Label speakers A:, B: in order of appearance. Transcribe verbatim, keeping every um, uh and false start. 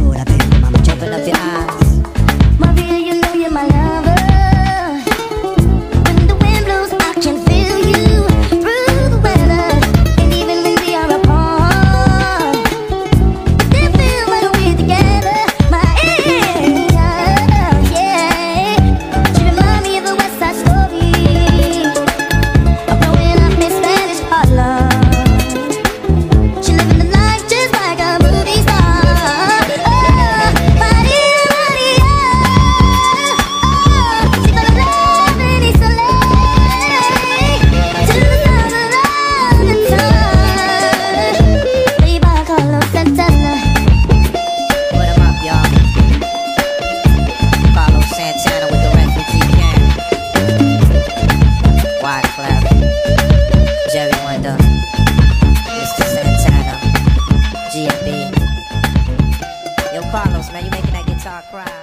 A: ahora, baby mama, open up your eyes.
B: Maria, you know you're my lover. When the wind blows, I can feel you through the weather. And even when we are apart, still feel like we're together. My yeah, yeah. She remind me of the West Side Story of growing up in Spanish Harlem. She living the life just like a movie star. Oh, Maria, Maria. Oh, she fell in love in East L A to the sound of love and time. Played by Carlos Santana.
A: Put 'em up, y'all. Carlos Santana with the Refugee Gang. Wyclef, Jerry Wonder, Mister Santana, G M B. Yo, Carlos, man, you making that guitar cry.